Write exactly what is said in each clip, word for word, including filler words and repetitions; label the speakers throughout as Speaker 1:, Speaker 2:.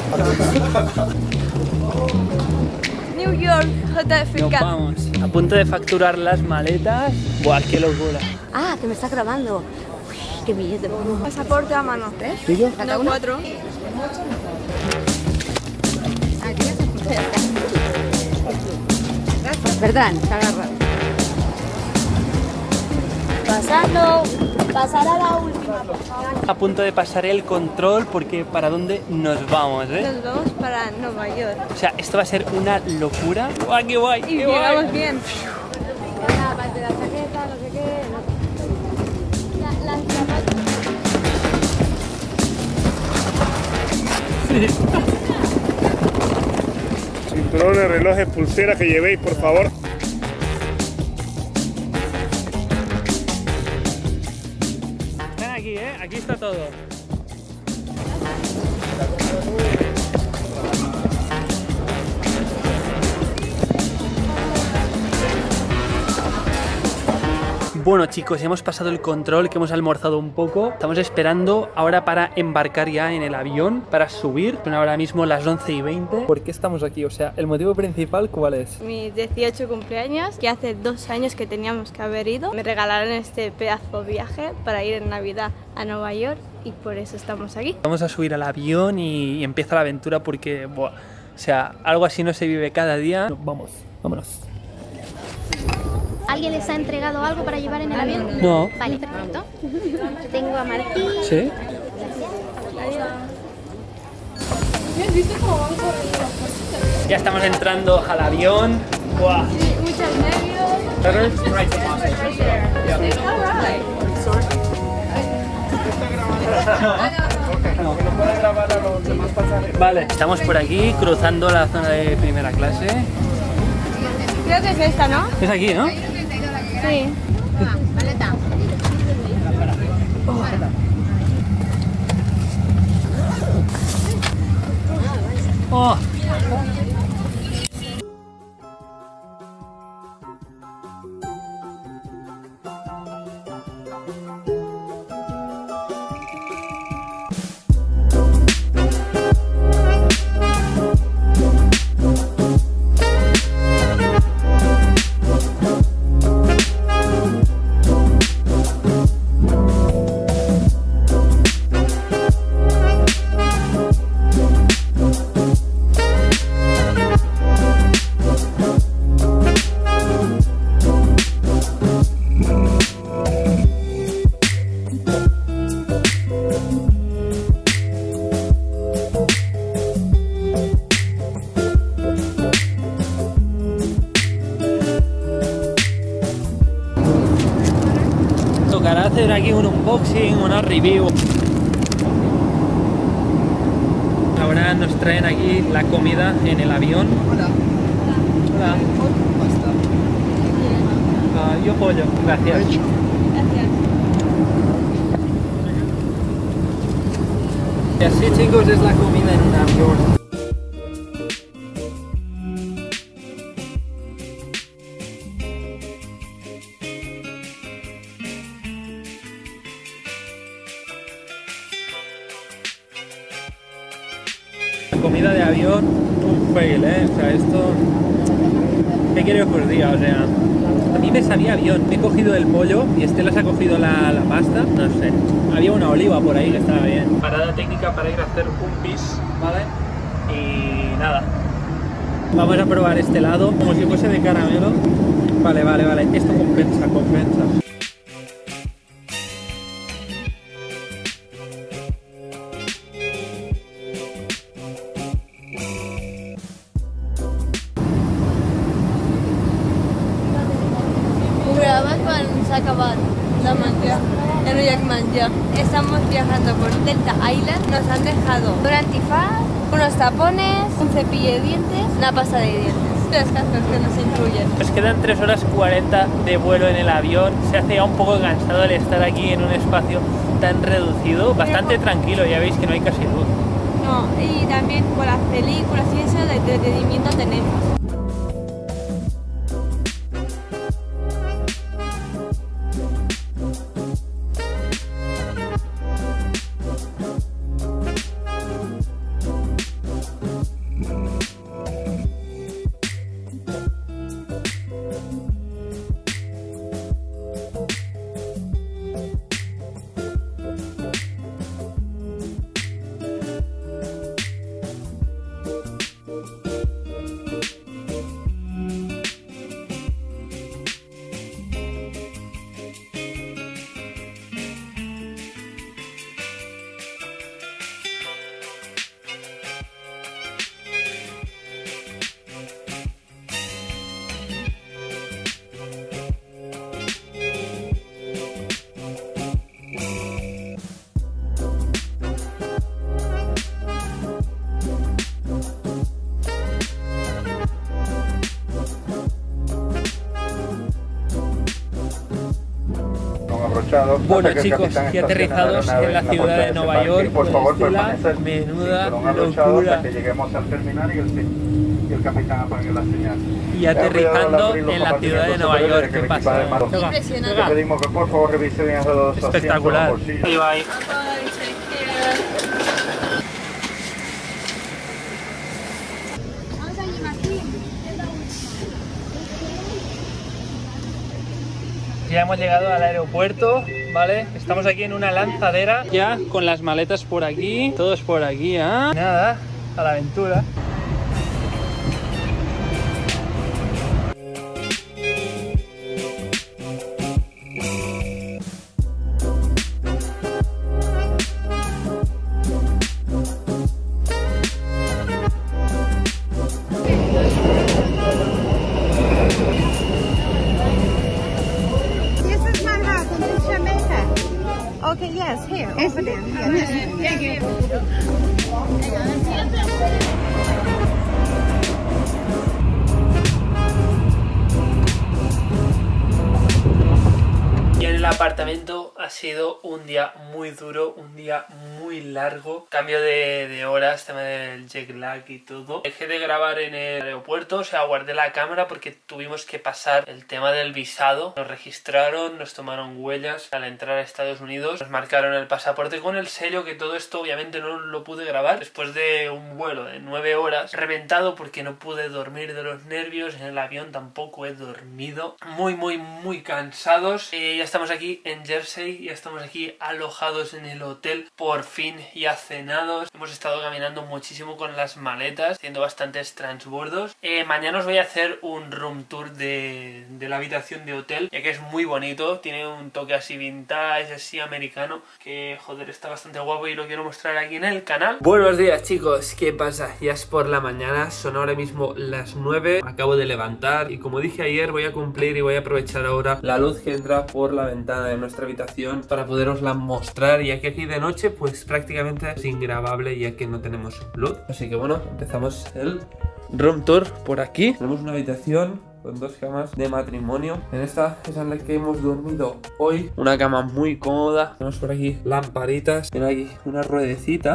Speaker 1: New York, J F K.
Speaker 2: Nos vamos. A punto de facturar las maletas. Buah, qué locura.
Speaker 1: Ah, que me está grabando. Uy, qué billete. Pasaporte a mano. ¿Tres?
Speaker 2: ¿Digo?
Speaker 1: No, cuatro. Verdad, se agarra. Pasando. Pasar a la última, por favor.
Speaker 2: A punto de pasar el control porque ¿para dónde nos vamos, eh?
Speaker 1: Nos vamos para Nueva York.
Speaker 2: O sea, esto va a ser una locura. ¡Guau, qué guay!
Speaker 1: Y
Speaker 2: qué
Speaker 1: llegamos
Speaker 2: guay!
Speaker 1: bien. La parte de la chaqueta, no sé qué. No. La, las zapatos.
Speaker 3: Cinturones, relojes, pulseras que llevéis, por favor.
Speaker 2: Ven aquí, eh. Aquí está todo. Bueno chicos, hemos pasado el control, que hemos almorzado un poco. Estamos esperando ahora para embarcar ya en el avión, para subir. Son ahora mismo las once y veinte. ¿Por qué estamos aquí? O sea, ¿el motivo principal cuál es?
Speaker 1: Mis dieciocho cumpleaños, que hace dos años que teníamos que haber ido. Me regalaron este pedazo viaje para ir en Navidad a Nueva York y por eso estamos aquí.
Speaker 2: Vamos a subir al avión y, y empieza la aventura porque, buah, o sea, algo así no se vive cada día. Vamos, vámonos.
Speaker 4: ¿Alguien les ha entregado algo para llevar en el avión?
Speaker 2: No.
Speaker 4: Vale, perfecto. Tengo a Martín.
Speaker 2: ¿Sí? Ya estamos entrando al avión. Buah.
Speaker 1: Muchos nervios.
Speaker 2: Vale, estamos por aquí cruzando la zona de primera clase.
Speaker 1: Creo que es esta, ¿no?
Speaker 2: Es aquí, ¿no?
Speaker 1: Sí.
Speaker 4: Maleta.
Speaker 2: Oh. Tocará hacer aquí un unboxing, una review. Ahora nos traen aquí la comida en el avión. Hola. Hola. Ah, yo pollo. Gracias.
Speaker 1: Gracias.
Speaker 2: Y así chicos es la comida en un avión. Comida de avión, un fail, ¿eh? O sea, esto... ¿Qué quiero que os diga? O sea, a mí me sabía avión. Me he cogido el pollo y Estela se ha cogido la, la pasta. No sé. Había una oliva por ahí que estaba bien. Parada técnica para ir a hacer un pis, ¿vale? Y nada. Vamos a probar este lado, como si fuese de caramelo. Vale, vale, vale. Esto compensa, compensa.
Speaker 1: S'ha acabat de menjar, ya no hay que menjar. Estamos viajando por Delta Island, nos han dejado un antifaz, unos tapones, un cepillo de dientes, una pasta de dientes. Las cascos que nos incluyen.
Speaker 2: Nos quedan tres horas cuarenta de vuelo en el avión. Se hace ya un poco cansado el estar aquí en un espacio tan reducido, bastante tranquilo, ya veis que no hay casi luz.
Speaker 1: No, y también con las películas y eso de entretenimiento tenemos.
Speaker 2: Bueno chicos, y aterrizados en la ciudad de Nueva York, por favor, menuda locura.
Speaker 5: Y el capitán apague la señal.
Speaker 2: Y aterrizando en la ciudad de Nueva York, ¿qué pasa?
Speaker 1: Impresionante.
Speaker 5: Te pedimos que por favor revise bien esos dos asientos.
Speaker 2: Espectacular. Ahí va ahí. Ya hemos llegado al aeropuerto, ¿vale? Estamos aquí en una lanzadera, ya con las maletas por aquí, todos por aquí, ¿eh? Nada, a la aventura.
Speaker 6: Okay, yes, here, over there. Yes.
Speaker 2: Y en el apartamento ha sido un día muy duro, un día muy largo. Cambio de, de horas, tema del jet lag y todo. Dejé de grabar en el aeropuerto, o sea, guardé la cámara porque tuvimos que pasar el tema del visado. Nos registraron, nos tomaron huellas al entrar a Estados Unidos. Nos marcaron el pasaporte con el sello, que todo esto obviamente no lo pude grabar. Después de un vuelo de nueve horas, reventado porque no pude dormir de los nervios. En el avión tampoco he dormido. Muy, muy, muy cansados. Eh, ya estamos aquí en Jersey, ya estamos aquí alojados en el hotel, por fin ya cenados. Hemos estado caminando muchísimo con las maletas, haciendo bastantes transbordos. Eh, mañana os voy a hacer un room tour de, de la habitación de hotel, ya que es muy bonito, tiene un toque así vintage, así americano, que joder, está bastante guapo y lo quiero mostrar aquí en el canal. Buenos días chicos, ¿qué pasa? Ya es por la mañana, son ahora mismo las nueve, acabo de levantar y como dije ayer voy a cumplir y voy a aprovechar ahora la luz que entra por la ventana de nuestra habitación para poderosla mostrar, ya que aquí de noche pues prácticamente es ingrabable ya que no tenemos luz. Así que bueno, empezamos el room tour por aquí. Tenemos una habitación con dos camas de matrimonio. En esta es en la que hemos dormido hoy. Una cama muy cómoda. Tenemos por aquí lamparitas. Tiene aquí una ruedecita.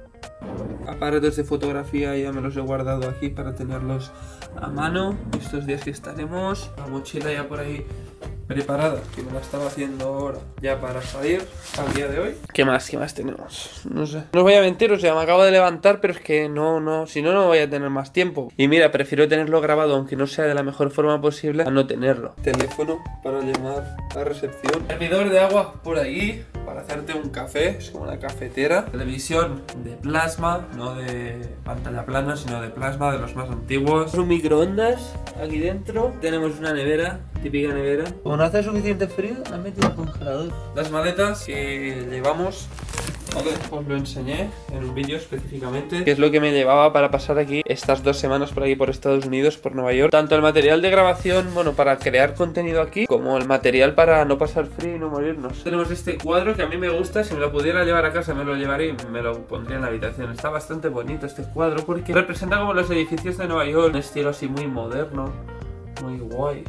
Speaker 2: Aparatos de fotografía ya me los he guardado aquí para tenerlos a mano estos días que estaremos. La mochila ya por ahí preparada, que me la estaba haciendo ahora ya para salir al día de hoy. ¿Qué más? ¿Qué más tenemos? No sé. No os voy a mentir, o sea, me acabo de levantar, pero es que no, no, si no, no voy a tener más tiempo. Y mira, prefiero tenerlo grabado, aunque no sea de la mejor forma posible, a no tenerlo. Teléfono para llamar a recepción. Servidor de agua por ahí para hacerte un café, es como una cafetera. Televisión de plasma, no de pantalla plana, sino de plasma, de los más antiguos. Un microondas aquí dentro. Tenemos una nevera, típica nevera. Como no hace suficiente frío, la he metido en el congelador. Las maletas que llevamos, vale, os lo enseñé en un vídeo específicamente, que es lo que me llevaba para pasar aquí estas dos semanas por aquí por Estados Unidos, por Nueva York. Tanto el material de grabación, bueno, para crear contenido aquí, como el material para no pasar frío y no morirnos. Tenemos este cuadro que a mí me gusta, si me lo pudiera llevar a casa me lo llevaría y me lo pondría en la habitación. Está bastante bonito este cuadro porque representa como los edificios de Nueva York, un estilo así muy moderno, muy guay.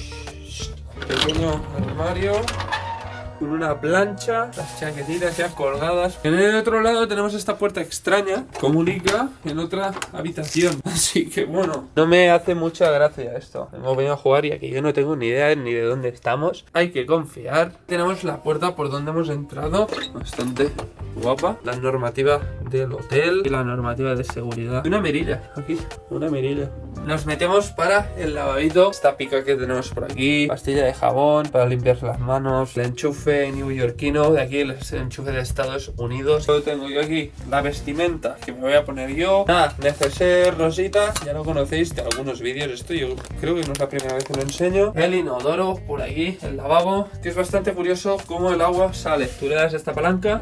Speaker 2: Pequeño armario con una plancha, las chaquetitas ya colgadas. En el otro lado tenemos esta puerta extraña, comunica en otra habitación. Así que bueno, no me hace mucha gracia esto. Hemos venido a jugar y aquí yo no tengo ni idea ni de dónde estamos. Hay que confiar. Tenemos la puerta por donde hemos entrado, bastante guapa. La normativa del hotel y la normativa de seguridad. Una mirilla, aquí, una mirilla. Nos metemos para el lavadito. Esta pica que tenemos por aquí, pastilla de jabón para limpiarse las manos, el enchufe neoyorquino, de aquí el enchufe de Estados Unidos. Luego tengo yo aquí la vestimenta que me voy a poner yo. Nada, neceser rosita, ya lo conocéis de algunos vídeos. Esto yo creo que no es la primera vez que lo enseño. El inodoro por aquí, el lavabo, que es bastante curioso cómo el agua sale. Tú le das esta palanca.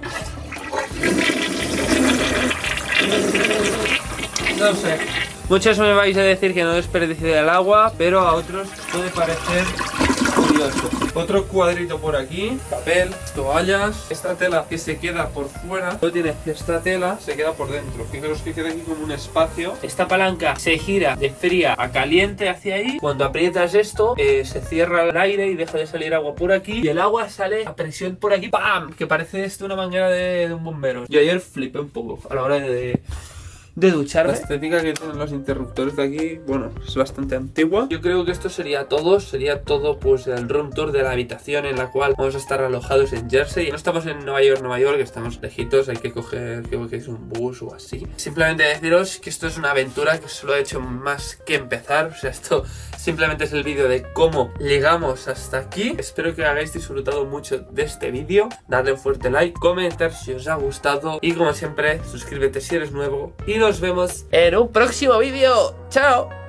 Speaker 2: No sé. Muchos me vais a decir que no desperdicie el agua, pero a otros puede parecer curioso. Otro cuadrito por aquí, papel, toallas, esta tela que se queda por fuera, luego tiene esta tela, se queda por dentro. Fijaros que queda aquí como un espacio. Esta palanca se gira de fría a caliente hacia ahí. Cuando aprietas esto, eh, se cierra el aire y deja de salir agua por aquí. Y el agua sale a presión por aquí, ¡pam! Que parece esto una manguera de, de un bombero. Yo ayer flipé un poco a la hora de... de ducharme. La estética que tienen los interruptores de aquí, bueno, es bastante antigua. Yo creo que esto sería todo, sería todo pues el room tour de la habitación en la cual vamos a estar alojados en Jersey. No estamos en Nueva York, Nueva York, estamos lejitos, hay que coger, creo que es un bus o así. Simplemente deciros que esto es una aventura que solo he hecho más que empezar, o sea, esto simplemente es el vídeo de cómo llegamos hasta aquí. Espero que hayáis disfrutado mucho de este vídeo, darle un fuerte like, comentar si os ha gustado y como siempre, suscríbete si eres nuevo y nos vemos en un próximo vídeo. ¡Chao!